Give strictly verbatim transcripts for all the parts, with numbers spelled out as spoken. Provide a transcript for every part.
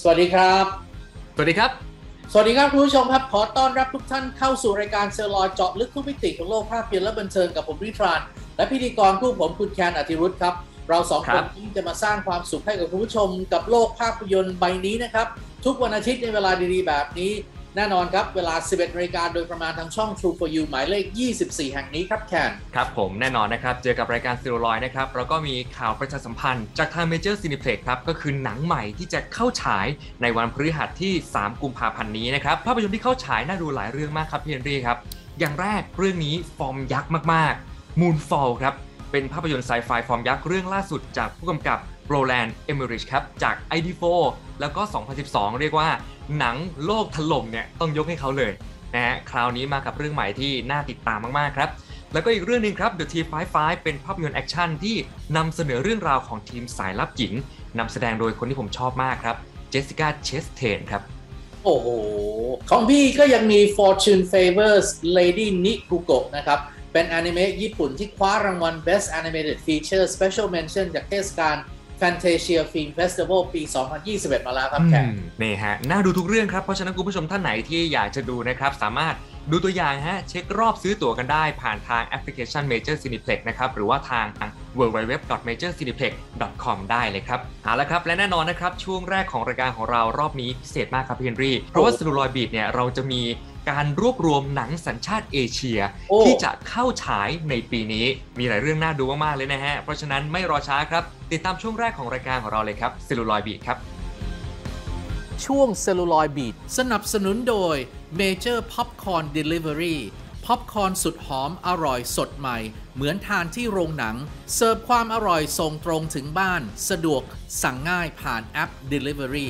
สวัสดีครับสวัสดีครับสวัสดีครับคุณผู้ชมครับขอต้อนรับทุกท่านเข้าสู่รายการเซลลอยเจาะลึกทุกมิติของโลกภาพยนตร์และบันเทิงกับผมวิทรานและพิธีกรคู่ผมคุณแคนอธิรุธครับเราสองคนที่จะมาสร้างความสุขให้กับคุณผู้ชมกับโลกภาพยนตร์ใบนี้นะครับทุกวันอาทิตย์ในเวลาดีๆแบบนี้แน่นอนครับเวลา สิบเอ็ดนาฬิกาโดยประมาณทางช่อง True for You หมายเลขยี่สิบสี่แห่งนี้ครับแคนครับผมแน่นอนนะครับเจอกับรายการเซลลอยนะครับแล้วก็มีข่าวประชาสัมพันธ์จากทาง Major Cineplex ครับก็คือหนังใหม่ที่จะเข้าฉายในวันพฤหัสที่สามกุมภาพันธ์นี้นะครับภาพยนตร์ที่เข้าฉายน่าดูหลายเรื่องมากครับพี่เฮนรี่ครับอย่างแรกเรื่องนี้ฟอร์มยักษ์มากๆ Moonfall ครับเป็นภาพยนตร์ไซไฟฟอร์มยักษ์เรื่องล่าสุดจากผู้กำกับโรแลนด์ เอเมริชครับจาก ไอ ดี โฟร์ แล้วก็สองพันสิบสองเรียกว่าหนังโลกถล่มเนี่ยต้องยกให้เขาเลยนะฮะคราวนี้มากับเรื่องใหม่ที่น่าติดตามมากๆครับแล้วก็อีกเรื่องนึงครับ The ที ห้าสิบห้า เป็นภาพยนตร์แอคชั่นที่นำเสนอเรื่องราวของทีมสายลับหญิงนำแสดงโดยคนที่ผมชอบมากครับเจสสิก้า เชสเทนครับโอ้โหของพี่ก็ยังมี Fortune Favors Lady Nikuko นะครับเป็นอนิเมะญี่ปุ่นที่คว้ารางวัล Best Animated Feature Special Mention จากเทศกาล Fantasia Film Festival ปี สองพันยี่สิบเอ็ด มาแล้วครับแขกนี่ฮะน่าดูทุกเรื่องครับเพราะฉะนั้นคุณผู้ชมท่านไหนที่อยากจะดูนะครับสามารถดูตัวอย่างฮะเช็ครอบซื้อตั๋วกันได้ผ่านทางแอปพลิเคชัน Major Cineplex นะครับหรือว่าทาง ดับเบิลยู ดับเบิลยู ดับเบิลยู ดอท เมเจอร์ ซีนิเพล็กซ์ ดอท คอม ได้เลยครับเอาละครับและแน่นอนนะครับช่วงแรกของรายการของเรารอบนี้พิเศษมากครับพี่เฮนรี่เพราะว่า Celluloid Beat เนี่ยเราจะมีการรวบรวมหนังสัญชาติเอเชียที่จะเข้าฉายในปีนี้มีหลายเรื่องน่าดูมากๆเลยนะฮะเพราะฉะนั้นไม่รอช้าครับติดตามช่วงแรกของรายการของเราเลยครับ Celluloid Beat ครับช่วง Celluloid Beat สนับสนุนโดย Major Popcorn Delivery พ็อปคอร์นสุดหอมอร่อยสดใหม่เหมือนทานที่โรงหนังเสิร์ฟความอร่อยส่งตรงถึงบ้านสะดวกสั่งง่ายผ่านแอป Delivery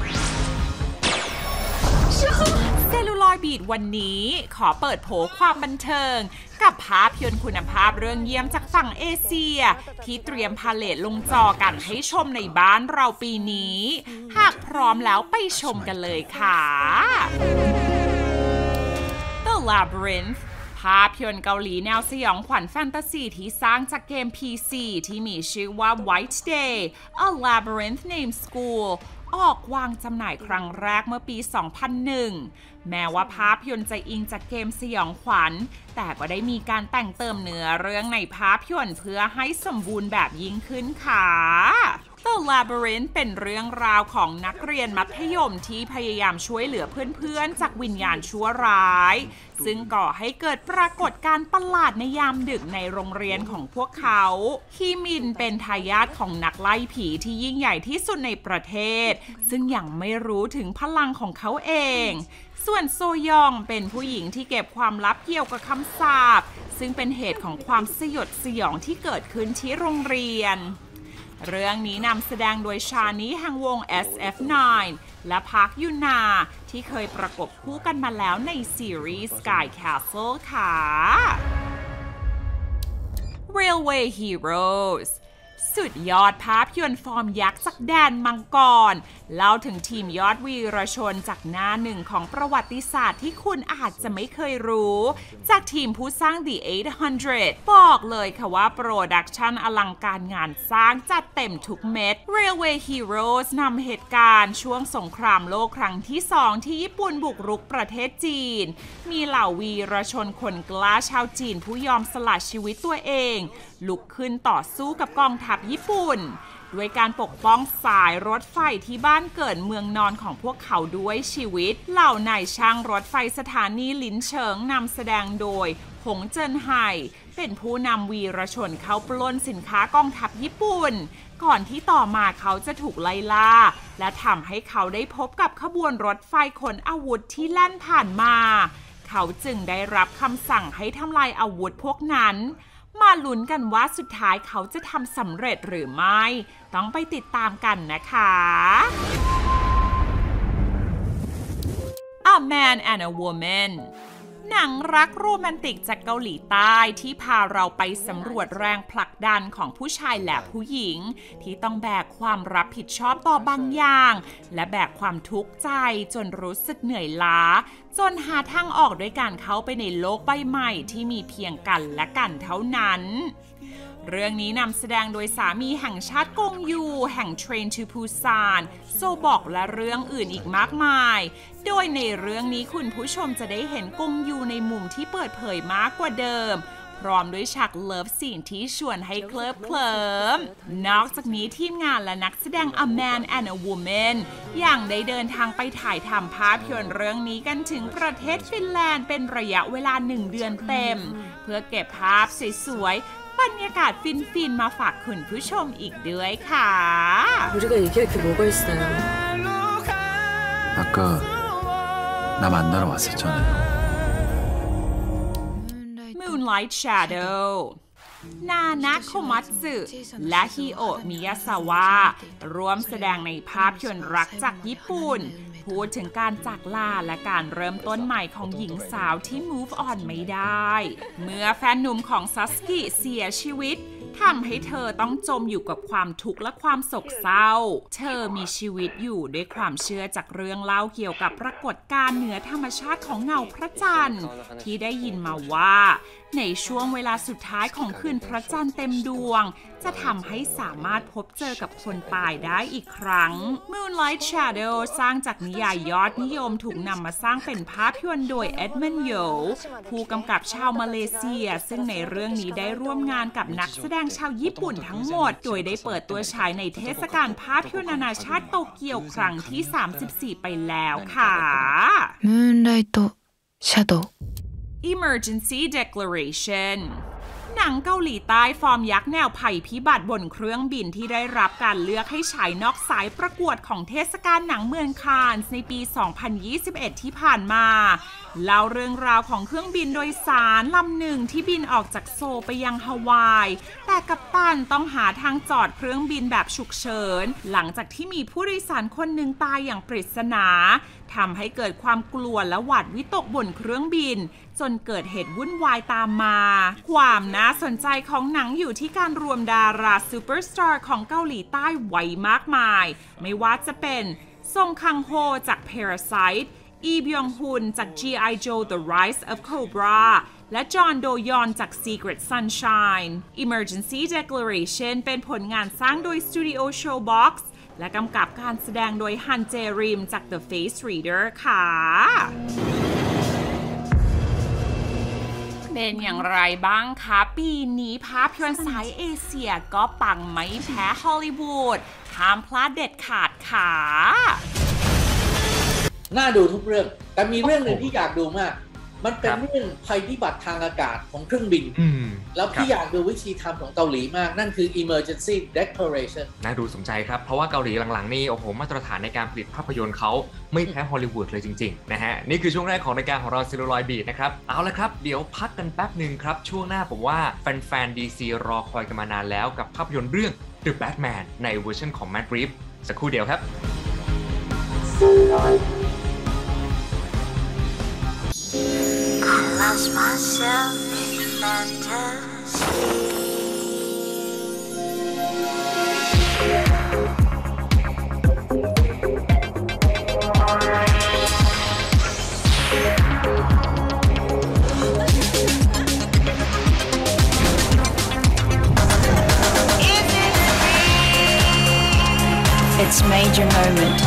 เซลลูลอยด์บีทวันนี้ขอเปิดโผความบันเทิงกับภาพยนตร์คุณภาพเรื่องเยี่ยมจากฝั่งเอเชียที่เตรียมพาเลทลงจอกันให้ชมในบ้านเราปีนี้หากพร้อมแล้วไปชมกันเลยค่ะ The Labyrinth ภาพยนตร์เกาหลีแนวสยองขวัญแฟนตาซีที่สร้างจากเกม พี ซี ที่มีชื่อว่า White Day A Labyrinth Name Schoolออกวางจำหน่ายครั้งแรกเมื่อปี สองพันหนึ่ง แม้ว่าภาพยนตร์จะอิงจากเกมสยองขวัญแต่ก็ได้มีการแต่งเติมเนื้อเรื่องในภาพยนตร์เพื่อให้สมบูรณ์แบบยิ่งขึ้นค่ะ The Labyrinth เป็นเรื่องราวของนักเรียนมัธยมที่พยายามช่วยเหลือเพื่อนๆจากวิญญาณชั่วร้ายซึ่งก่อให้เกิดปรากฏการณ์ประหลาดในยามดึกในโรงเรียนของพวกเขาฮีมินเป็นทายาทของนักไล่ผีที่ยิ่งใหญ่ที่สุดในประเทศซึ่งยังไม่รู้ถึงพลังของเขาเองส่วนโซยองเป็นผู้หญิงที่เก็บความลับเกี่ยวกับคำสาปซึ่งเป็นเหตุของความสยดสยองที่เกิดขึ้นที่โรงเรียนเรื่องนี้นำแสดงโดยชานีแห่งวง เอส เอฟ ไนน์ และพาร์คยุนาที่เคยประกบคู่กันมาแล้วในซีรีส์ Sky Castle ค่ะ Railway Heroesสุดยอดภาพยนตร์ฟอร์มยักษ์จากแดนมังกรเล่าถึงทีมยอดวีรชนจากหน้าหนึ่งของประวัติศาสตร์ที่คุณอาจจะไม่เคยรู้จากทีมผู้สร้าง The แปดร้อยบอกเลยค่ะว่าโปรดักชันอลังการงานสร้างจัดเต็มทุกเม็ด Railway Heroes นำเหตุการณ์ช่วงสงครามโลกครั้งที่สองที่ญี่ปุ่นบุกรุกประเทศจีนมีเหล่าวีรชนคนกล้าชาวจีนผู้ยอมสละชีวิตตัวเองลุกขึ้นต่อสู้กับกองทัพญี่ปุ่นด้วยการปกป้องสายรถไฟที่บ้านเกิดเมืองนอนของพวกเขาด้วยชีวิตเหล่านายช่างรถไฟสถานีหลินเฉิงนำแสดงโดยหงเจินไห่เป็นผู้นำวีรชนเข้าปล้นสินค้ากองทัพญี่ปุ่นก่อนที่ต่อมาเขาจะถูกไล่ล่าและทำให้เขาได้พบกับขบวนรถไฟขนอาวุธที่แล่นผ่านมาเขาจึงได้รับคำสั่งให้ทำลายอาวุธพวกนั้นมาลุ้นกันว่าสุดท้ายเขาจะทำสำเร็จหรือไม่ต้องไปติดตามกันนะคะ A Man and a Woman หนังรักโรแมนติกจากเกาหลีใต้ที่พาเราไปสำรวจแรงผลักดันของผู้ชายและผู้หญิงที่ต้องแบกความรับผิดชอบต่อบางอย่างและแบกความทุกข์ใจจนรู้สึกเหนื่อยล้าจนหาทางออกด้วยการเข้าไปในโลกใบใหม่ที่มีเพียงกันและกันเท่านั้นเรื่องนี้นำแสดงโดยสามีแห่งชาติกงยูแห่ง Train to Busan โซบอกและเรื่องอื่นอีกมากมายโดยในเรื่องนี้คุณผู้ชมจะได้เห็นกงยูในมุมที่เปิดเผยมากกว่าเดิมพร้อมด้วยฉากเลิฟซีนที่ชวนให้เคลิบเคลิ้มนอกจากนี้ทีมงานและนักแสดง A Man and a Woman ยังได้เดินทางไปถ่ายทำภาพยนตร์เรื่องนี้กันถึงประเทศฟินแลนด์เป็นระยะเวลาหนึ่งเดือนเต็มเพื่อเก็บภาพสวยๆบรรยากาศฟินๆมาฝากคุณผู้ชมอีกด้วยค่ะ 우리가 얘기할 게 뭐가 있어요? 아까 나 만나러 왔었잖아요. Moonlight Shadow นานะโคมัตสึและฮิโอะมิยาซาวะร่วมแสดงในภาพยนตร์รักจากญี่ปุ่นพูดถึงการจากลาและการเริ่มต้นใหม่ของหญิงสาวที่ move on ไม่ได้เมื่อแฟนหนุ่มของซัสกิเสียชีวิตทำให้เธอต้องจมอยู่กับความทุกข์และความโศกเศร้าเธอมีชีวิตอยู่ด้วยความเชื่อจากเรื่องเล่าเกี่ยวกับปรากฏการณ์เหนือธรรมชาติของเงาพระจันทร์ที่ได้ยินมาว่าในช่วงเวลาสุดท้ายของคืนพระจันทร์เต็มดวงจะทำให้สามารถพบเจอกับคนตายได้อีกครั้ง Moonlight Shadow สร้างจากนิยายยอดนิยมถูกนำมาสร้างเป็นภาพยนตร์โดยเอ็ดมันด์โยผู้กำกับชาวมาเลเซียซึ่งในเรื่องนี้ได้ร่วมงานกับนักแสดงชาวญี่ปุ่นทั้งหมดโดยได้เปิดตัวฉายในเทศกาลภาพยนตร์นานาชาติโตเกียวครั้งที่สามสิบสี่ไปแล้วค่ะ Moonlight Shadow Emergency Declaration หนังเกาหลีใต้ฟอร์มยักษ์แนวภัยพิบัติบนเครื่องบินที่ได้รับการเลือกให้ฉายนอกสายประกวดของเทศกาลหนังเมืองคานส์ในปี สองพันยี่สิบเอ็ด ที่ผ่านมาเล่าเรื่องราวของเครื่องบินโดยสารลำหนึ่งที่บินออกจากโซลไปยังฮาวายแต่กัปตันต้องหาทางจอดเครื่องบินแบบฉุกเฉินหลังจากที่มีผู้โดยสารคนหนึ่งตายอย่างปริศนาทำให้เกิดความกลัวและหวาดวิตกบนเครื่องบินจนเกิดเหตุวุ่นวายตามมาความน่าสนใจของหนังอยู่ที่การรวมดาราซูเปอร์สตาร์ของเกาหลีใต้ไว้มากมายไม่ว่าจะเป็นซงคังโฮจาก Parasite อีบยองฮุนจาก จี ไอ Joe The Rise of Cobra และจอห์นโดยอนจาก Secret Sunshine Emergency Declaration เป็นผลงานสร้างโดย Studio Showbox และกำกับการแสดงโดยฮันเจริมจาก The Face Reader ค่ะเป็นอย่างไรบ้างคะปีนี้ภาพยนตร์สายเอเชียก็ปังไม่แพ้ฮอลลีวูดห้ามพลาดเด็ดขาดค่ะน่าดูทุกเรื่องแต่มีเรื่องหนึ่งที่อยากดูมากมันเป็นเรื่องภัยพิบัติทางอากาศของเครื่องบินแล้วพี่อยากดูวิธีทำของเกาหลีมากนั่นคือ Emergency Declaration น่าดูสนใจครับเพราะว่าเกาหลีหลังๆนี่โอ้โหมาตรฐานในการผลิตภาพยนตร์เขาไม่แพ้ฮอลลีวูดเลยจริงๆนะฮะนี่คือช่วงแรกของรายการของเรา Celluloid Beat นะครับเอาละครับเดี๋ยวพักกันแป๊บหนึ่งครับช่วงหน้าผมว่าแฟนๆ ดี ซี รอคอยกันมานานแล้วกับภาพยนตร์เรื่อง The Batman ในเวอร์ชันของ Matt Reeves สักครู่เดียวครับ Lost myself in fantasy. It's major moment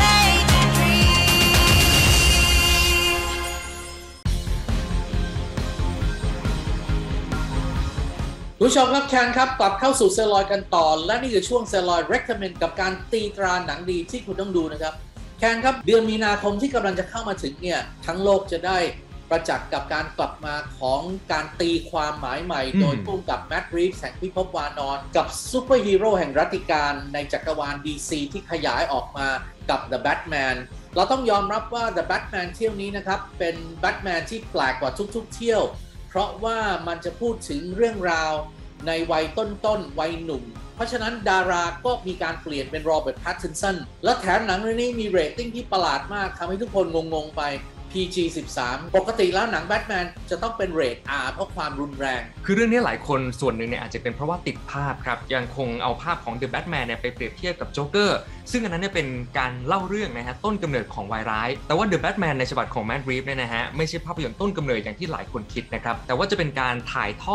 ผู้ชมครับแคนครับกลับเข้าสู่เซลลอยกันต่อและนี่คือช่วงเซลลอย recommend กับการตีตราหนังดีที่คุณต้องดูนะครับแคนครับเดือนมีนาคมที่กำลังจะเข้ามาถึงเนี่ยทั้งโลกจะได้ประจักษ์กับการกลับมาของการตีความหมายใหม่โดยผู้กำกับแมตต์ รีฟส์แห่งพิภพวานอนกับซูเปอร์ฮีโร่แห่งรัตติการในจักรวาล ดี ซี ที่ขยายออกมากับ The Batman เราต้องยอมรับว่า The Batman เที่ยวนี้นะครับเป็น Batman ที่แปลกกว่าทุกๆเที่ยวเพราะว่ามันจะพูดถึงเรื่องราวในวัยต้นๆวัยหนุ่มเพราะฉะนั้นดาราก็มีการเปลี่ยนเป็นโรเบิร์ต แพตตินสันและแถมหนังเรื่องนี้มีเรตติ้งที่ประหลาดมากทำให้ทุกคนงงๆไป พี จี สิบสาม ปกติแล้วหนังแบทแมนจะต้องเป็นเรท อาร์ เพราะความรุนแรงคือเรื่องนี้หลายคนส่วนหนึ่งเนี่ยอาจจะเป็นเพราะว่าติดภาพครับยังคงเอาภาพของ The Batman เนี่ยไปเปรียบเทียบกับโจ๊กเกอร์ซึ่งอันนั้นเนี่ยเป็นการเล่าเรื่องนะฮะต้นกำเนิดของวายร้ายแต่ว่า The Batman ในฉบับของ Matt Reeves เนี่ยนะฮะไม่ใช่ภาพยนตร์ต้นกำเนิดอย่างที่หลายคนคิดนะครับแต่ว่าจะเป็นการถ่ายทอด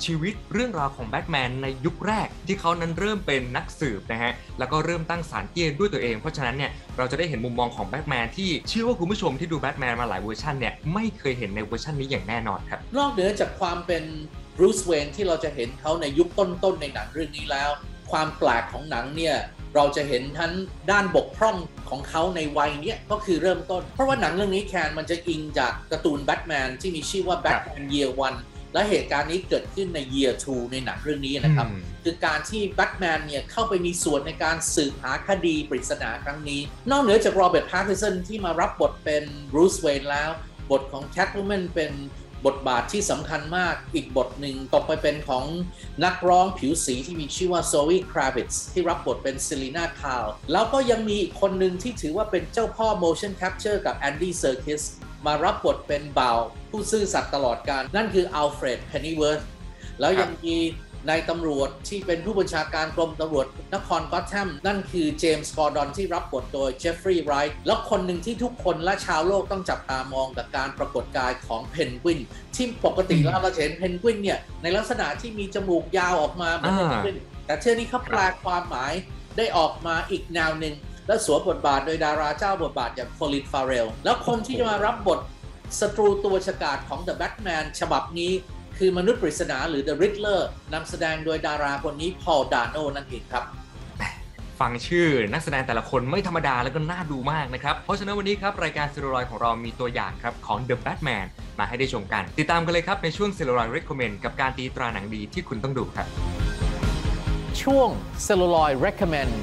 ชีวิตเรื่องราวของแบทแมนในยุคแรกที่เขานั้นเริ่มเป็นนักสืบนะฮะแล้วก็เริ่มตั้งศาลเตี้ยด้วยตัวเองเพราะฉะนั้นเนี่ยเราจะได้เห็นมุมมองของแบทแมนที่เชื่อว่าคุณผู้ชมที่ดูแบทแมนมาหลายเวอร์ชันเนี่ยไม่เคยเห็นในเวอร์ชันนี้อย่างแน่นอนครับนอกเหนือจากความเป็นบรูซเวย์นที่เราจะเห็นเขาในยุคต้นๆในหนังเรื่องนี้แล้วความแปลกของหนังเนี่ยเราจะเห็นทั้งด้านบกพร่องของเขาในวัยนี้ก็คือเริ่มต้นเพราะว่าหนังเรื่องนี้แคนมันจะอิงจากการ์ตูนแบทแมนที่มีชื่อว่า Batman Year วันและเหตุการณ์นี้เกิดขึ้นใน Year ทูในหนังเรื่องนี้นะครับคือการที่แบทแมนเนี่ยเข้าไปมีส่วนในการสืบหาคดีปริศนาครั้งนี้นอกเหนือจากโรเบิร์ต พาร์กินสันที่มารับบทเป็นบรูซเวย์นแล้วบทของแคทวูแมนเป็นบทบาทที่สำคัญมากอีกบทหนึ่งตกไปเป็นของนักร้องผิวสีที่มีชื่อว่าโซวีคราวิตซ์ที่รับบทเป็นเซลีนาคาร์ลแล้วก็ยังมีอีกคนหนึ่งที่ถือว่าเป็นเจ้าพ่อ motion capture กับแอนดี้เซอร์คิสมารับบทเป็นบ่าวผู้ซื่อสัตย์ตลอดกาลนั่นคืออัลเฟรด เพนนีเวิร์ธแล้วยังมีนายตำรวจที่เป็นผู้บัญชาการกรมตำรวจนครก็อตแธมนั่นคือเจมส์ กอร์ดอนที่รับบทโดยเจฟฟรีย์ ไรท์แล้วคนหนึ่งที่ทุกคนและชาวโลกต้องจับตามองกับการปรากฏกายของเพนกวินที่ปกติแล้วเราเห็นเพนกวินเนี่ยในลักษณะที่มีจมูกยาวออกมาเหมือนเพนกวินแต่เที่ยวนี้เขาแปลความหมายได้ออกมาอีกแนวหนึ่งและสวมบทบาทโดยดาราเจ้าบทบาทอย่างโคลิน ฟาเรลแล้วคนที่จะมารับบทศัตรูตัวฉกาจของ The Batman ฉบับนี้คือมนุษย์ปริศนาหรือ The Riddler นำแสดงโดยดาราคนนี้พอล ดาโนนั่นเองครับฟังชื่อนักแสดงแต่ละคนไม่ธรรมดาแล้วก็น่าดูมากนะครับเพราะฉะนั้นวันนี้ครับรายการ Celluloid ของเรามีตัวอย่างครับของ The Batman มาให้ได้ชมกันติดตามกันเลยครับในช่วง Celluloid Recommend กับการตีตราหนังดีที่คุณต้องดูครับช่วง Celluloid Recommend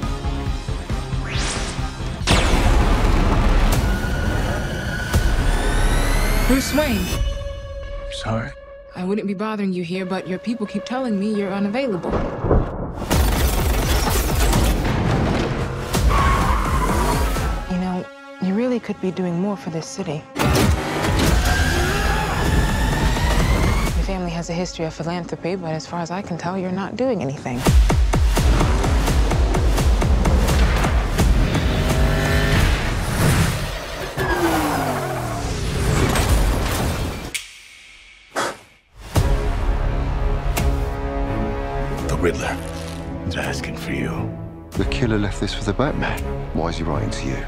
Bruce Wayne. Sorry. I wouldn't be bothering you here, but your people keep telling me you're unavailable. You know, you really could be doing more for this city. Your family has a history of philanthropy, but as far as I can tell, you're not doing anything. Riddler is asking for you. The killer left this for the Batman. Why is he writing to you?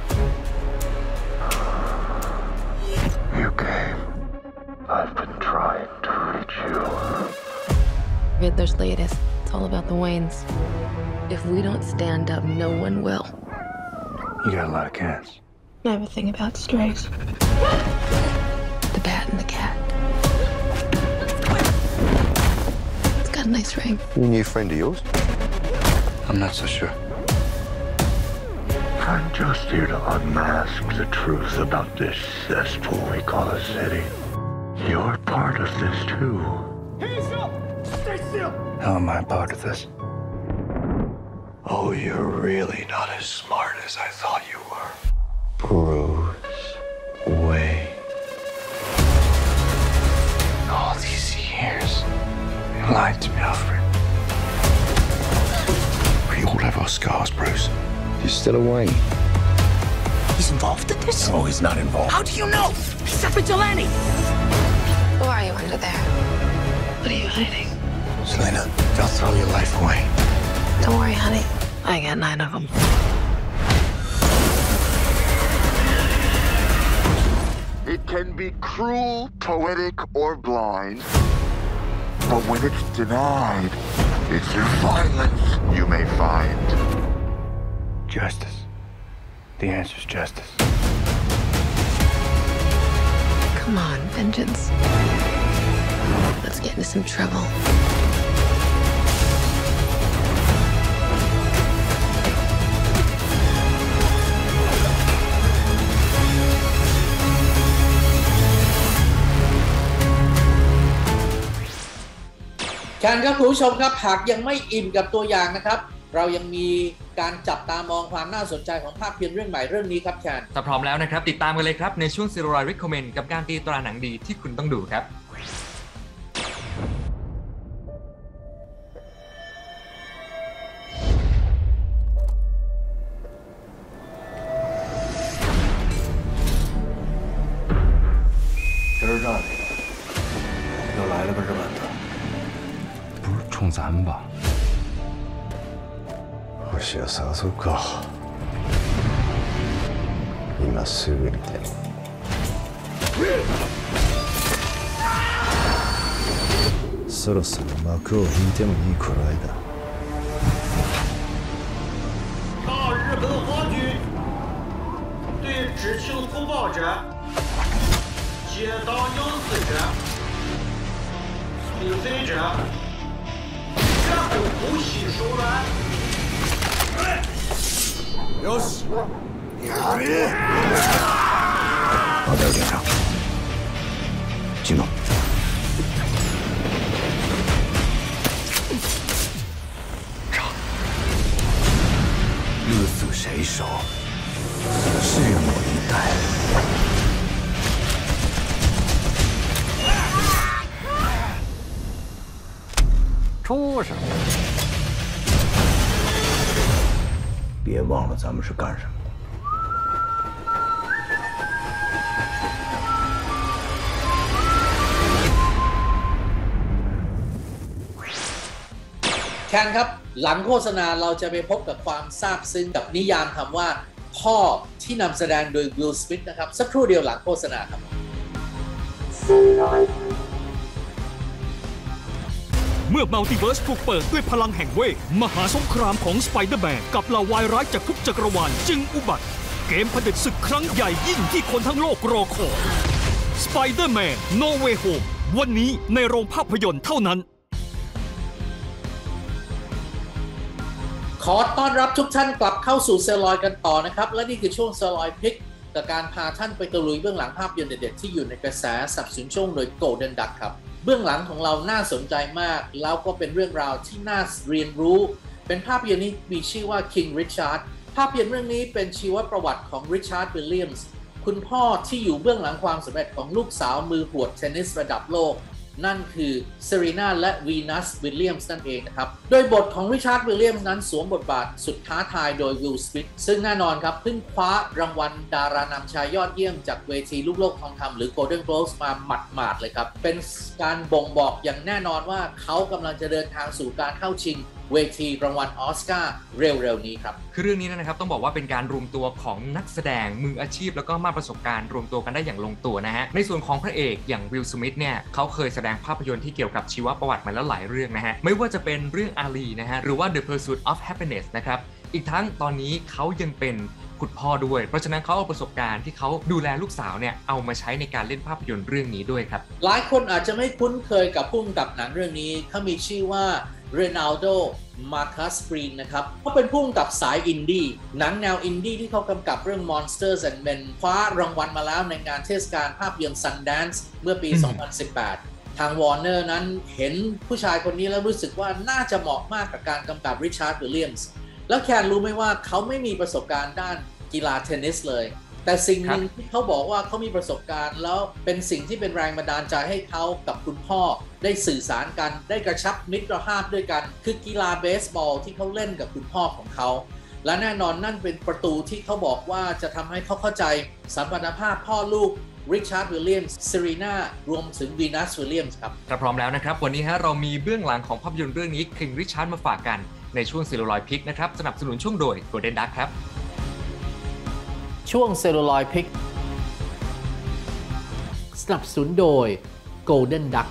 You came. I've been trying to reach you. Riddler's latest. It's all about the Waynes. If we don't stand up, no one will. You got a lot of cats. I have a thing about strays. The bat and the cat. A nice ring. A new friend of yours? I'm not so sure. I'm just here to unmask the truth about this cesspool we call a city. You're part of this too. Hands up! Stay still! How am I part of this? Oh, you're really not as smart as I thought you were. Bruce Wayne. All these years. You lied to me, Alfred. We all have our scars, Bruce. You're still a Wayne. He's involved in this? No, he's not involved. How do you know? He's a vigilante! Who are you under there? What are you hiding? Selena, don't throw your life away. Don't worry, honey. I got nine of them. It can be cruel, poetic, or blind. But when it's denied, it's through violence you may find justice. The answer's justice. Come on, vengeance. Let's get into some trouble. แคนครับคุณผู้ชมครับหากยังไม่อินกับตัวอย่างนะครับเรายังมีการจับตามองความน่าสนใจของภาพยนตร์เรื่องใหม่เรื่องนี้ครับแคนถ้าพร้อมแล้วนะครับติดตามกันเลยครับในช่วง Celluloid Recommend กับการตีตราหนังดีที่คุณต้องดูครับ Perdone. No la he perdonato. 咱们吧。 星を探そうか。今すぐにでも。そろそろ幕を引いてもいい頃合いだ。 大日本皇军对知情通报者、接到有死者、心碎者，绝不姑息手软。 よし。やれ。马德连长，进攻。鹿死谁手，拭目以待。 出什么？ 别忘了咱们是干什么的。 แคนครับหลังโฆษณาเราจะไปพบกับความซาบซึ้งกับนิยามคำว่าพ่อที่นำแสดงโดยวิล สมิธนะครับสักครู่เดียวหลังโฆษณาครับเมื่อมัลติเวิร์สถูกเปิดด้วยพลังแห่งเวทมหาสงครามของสไปเดอร์แมนกับเหล่าวายร้ายจากทุกจักรวาลจึงอุบัติเกมเผด็จศึกครั้งใหญ่ยิ่งที่คนทั้งโลกรอคอยสไปเดอร์แมนโนเวย์โฮมวันนี้ในโรงภาพยนตร์เท่านั้นขอต้อนรับทุกท่านกลับเข้าสู่เซลลอยกันต่อนะครับและนี่คือช่วงเซลลอยพิกกับการพาท่านไปตะลุยเบื้องหลังภาพยนตร์เด็ดๆที่อยู่ในกระแสสนับสนุนช่วงโดย Golden Duck ครับเบื้องหลังของเราน่าสนใจมากแล้วก็เป็นเรื่องราวที่น่าเรียนรู้เป็นภาพยนตร์ที่มีชื่อว่า King Richard ภาพยนตร์เรื่องนี้เป็นชีวประวัติของ Richard Williams คุณพ่อที่อยู่เบื้องหลังความสำเร็จของลูกสาวมือหวดเทนนิสระดับโลกนั่นคือเซรีนาและวีนัสวิลเลียมส์นั่นเองนะครับโดยบทของริชาร์ดวิลเลียมส์นั้นสวมบทบาทสุดท้าทายโดยวิล สมิธซึ่งแน่นอนครับเพิ่งคว้ารางวัลดารานำชายยอดเยี่ยมจากเวทีลูกโลกทองคำหรือ Golden Globes มาหมัดๆเลยครับเป็นการบ่งบอกอย่างแน่นอนว่าเขากำลังจะเดินทางสู่การเข้าชิงเวทีรางวัลออสการ์เร็วๆนี้ครับคือเรื่องนี้นะครับต้องบอกว่าเป็นการรวมตัวของนักแสดงมืออาชีพแล้วก็มากประสบการณ์รวมตัวกันได้อย่างลงตัวนะฮะในส่วนของพระเอกอย่างวิล สมิธเนี่ยเขาเคยแสดงภาพยนตร์ที่เกี่ยวกับชีวประวัติมาแล้วหลายเรื่องนะฮะไม่ว่าจะเป็นเรื่องอาลีนะฮะหรือว่า The Pursuit of Happiness นะครับอีกทั้งตอนนี้เขายังเป็นคุณพ่อด้วยเพราะฉะนั้นเขาเอาประสบการณ์ที่เขาดูแลลูกสาวเนี่ยเอามาใช้ในการเล่นภาพยนตร์เรื่องนี้ด้วยครับหลายคนอาจจะไม่คุ้นเคยกับผู้กำกับหนังเรื่องนี้เขามีชื่อว่าเรนัลโด มาคัส กรีนนะครับเขาเป็นผู้กำกับสายอินดี้หนังแนวอินดี้ที่เขากำกับเรื่อง Monsters and Men คว้ารางวัลมาแล้วในงานเทศกาลภาพยนตร์ Sundance เมื่อปี สองพันสิบแปด ทาง Warner นั้นเห็นผู้ชายคนนี้แล้วรู้สึกว่าน่าจะเหมาะมากกับการกำกับริชาร์ด วิลเลียมส์แล้วแคนรู้ไหมว่าเขาไม่มีประสบการณ์ด้านกีฬาเทนนิสเลยแต่สิ่งหนึ่งที่เขาบอกว่าเขามีประสบการณ์แล้วเป็นสิ่งที่เป็นแรงบันดาลใจให้เขากับคุณพ่อได้สื่อสารกันได้กระชับมิตรภาพด้วยกันคือกีฬาเบสบอลที่เขาเล่นกับคุณพ่อของเขาและแน่นอนนั่นเป็นประตูที่เขาบอกว่าจะทำให้เขาเข้าใจสัมพันธภาพพ่อลูกริชาร์ด วิลเลียมส์ เซรีนารวมถึงวีนัส วิลเลียมส์ครับถ้าพร้อมแล้วนะครับวันนี้ฮะเรามีเบื้องหลังของภาพยนตร์เรื่องนี้ King Richard มาฝากกันในช่วง Celluloid Pick นะครับสนับสนุนช่วงโดย Golden Duck ครับช่วง Celluloid Pick สนับสนุนโดย Golden Duck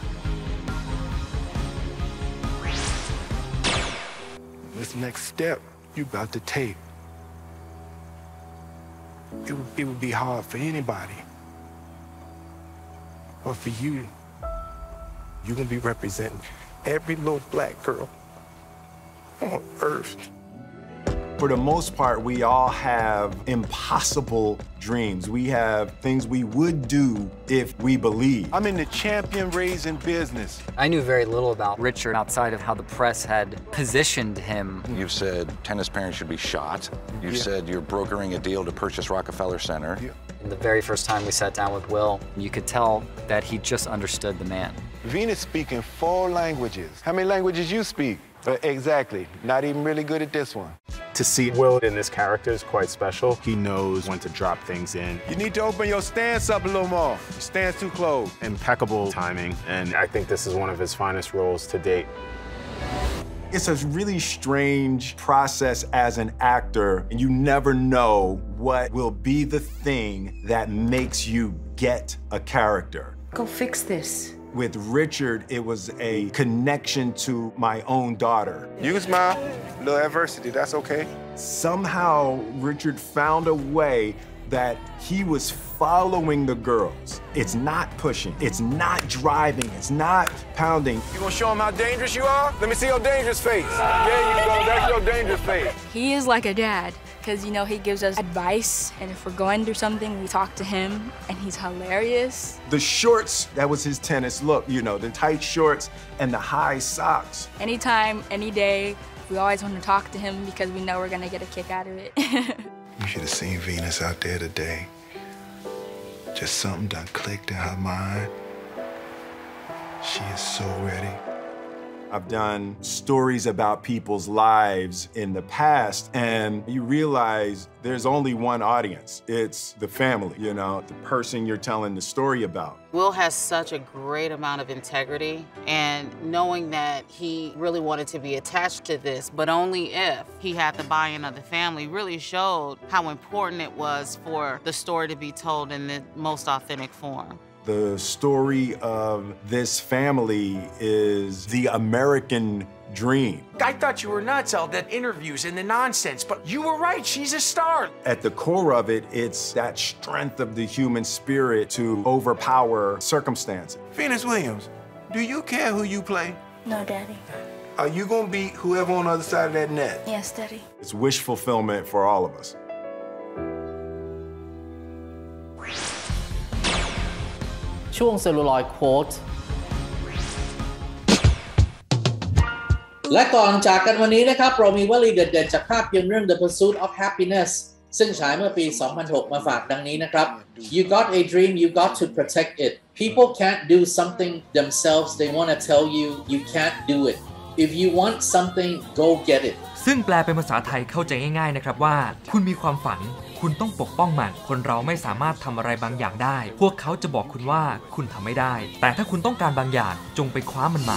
This next step you about to take it would, it would be hard for anybody but for you you're gonna be representing every little black girl on earth For the most part, we all have impossible dreams. We have things we would do if we believe. I'm in the champion raising business. I knew very little about Richard outside of how the press had positioned him. You've said tennis parents should be shot. You've yeah. said you're brokering a deal to purchase Rockefeller Center. Yeah. And the very first time we sat down with Will, you could tell that he just understood the man. Venus speaking four languages. How many languages you speak? Uh, exactly. Not even really good at this one. To see Will in this character is quite special. He knows when to drop things in. You need to open your stance up a little more. Your stance too close. Impeccable timing, and I think this is one of his finest roles to date. It's a really strange process as an actor, and you never know what will be the thing that makes you get a character. Go fix this. With Richard, it was a connection to my own daughter. You can smile, a little adversity, that's okay. Somehow, Richard found a way that he was following the girls. It's not pushing, it's not driving, it's not pounding. You gonna show him how dangerous you are? Let me see your dangerous face. There you go, that's your dangerous face. He is like a dad, because, you know, he gives us advice, and if we're going through something, we talk to him, and he's hilarious. The shorts, that was his tennis look, you know, the tight shorts and the high socks. Anytime, any day, we always want to talk to him because we know we're gonna get a kick out of it. You should have seen Venus out there today. Just something done clicked in her mind. She is so ready. I've done stories about people's lives in the past, and you realize there's only one audience. It's the family, you know, the person you're telling the story about. Will has such a great amount of integrity, and knowing that he really wanted to be attached to this, but only if he had the buy-in of the family, really showed how important it was for the story to be told in the most authentic form. The story of this family is the American dream. I thought you were nuts, all that interviews and the nonsense, but you were right, she's a star. At the core of it, it's that strength of the human spirit to overpower circumstances. Venus Williams, do you care who you play? No, Daddy. Are you gonna beat whoever on the other side of that net? Yes, Daddy. It's wish fulfillment for all of us. ช่วงเซลลูลอยด์โค้ดและก่อนจากกันวันนี้นะครับเรามีวลีเด็ดๆจากภาพยนตร์เรื่อง The Pursuit of Happiness ซึ่งฉายเมื่อปี สองพันหก มาฝากดังนี้นะครับ You got a dream, you got to protect it. People can't do something themselves, they want to tell you you can't do it. If you want something, go get it. ซึ่งแปลเป็นภาษาไทยเข้าใจง่ายๆนะครับว่าคุณมีความฝันคุณต้องปกป้องมันคนเราไม่สามารถทำอะไรบางอย่างได้พวกเขาจะบอกคุณว่าคุณทำไม่ได้แต่ถ้าคุณต้องการบางอย่างจงไปคว้ามันมา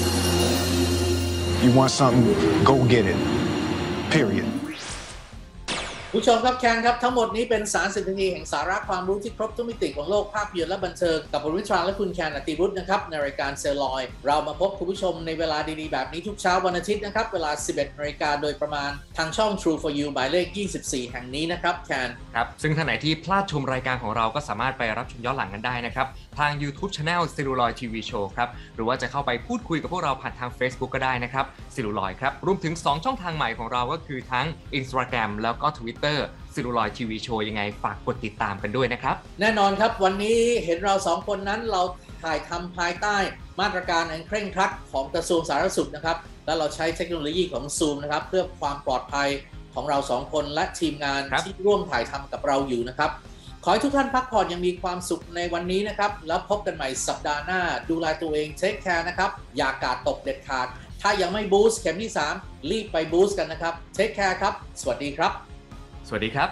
You want something, go get it. Period. ผู้ชมครับแคนครับทั้งหมดนี้เป็นสารสิบนาทีแห่งสาระความรู้ที่ครบทุกมิติของโลกภาพยนตร์และบันเทิงกับผมวิทราและคุณแคนอติรุธนะครับในรายการเซลลอยเรามาพบคุณผู้ชมในเวลาดีๆแบบนี้ทุกเช้าวันอาทิตย์นะครับเวลา สิบเอ็ดนาฬิกาโดยประมาณทางช่อง True for You หมายเลขยี่สิบสี่แห่งนี้นะครับแคนครับซึ่งท่านไหนที่พลาดชมรายการของเราก็สามารถไปรับชมย้อนหลังกันได้นะครับทาง YouTube Channel Celluloid ที วี Show ครับหรือว่าจะเข้าไปพูดคุยกับพวกเราผ่านทาง Facebook ก็ได้นะครับ Celluloid ครับรวมถึงสองช่องทางใหม่ของเราก็คือทั้ง Instagram แล้วก็ Twitter Celluloid ที วี Show ยังไงฝากกดติดตามกันด้วยนะครับแน่นอนครับวันนี้เห็นเราสองคนนั้นเราถ่ายทำภายใต้มาตรการอันเคร่งครัดของกระทรวงสาธารณสุขนะครับและเราใช้เทคโนโลยีของ Zoom นะครับเพื่อความปลอดภัยของเราสองคนและทีมงานที่ร่วมถ่ายทำกับเราอยู่นะครับขอให้ทุกท่านพักผ่อนยังมีความสุขในวันนี้นะครับแล้วพบกันใหม่สัปดาห์หน้าดูแลตัวเองเทคแคร์นะครับอย่ากาดตกเด็ดขาดถ้ายังไม่บูสต์เข็มที่สามรีบไปบูสต์กันนะครับเทคแคร์ครับสวัสดีครับสวัสดีครับ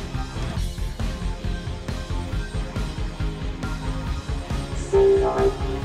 Celluloid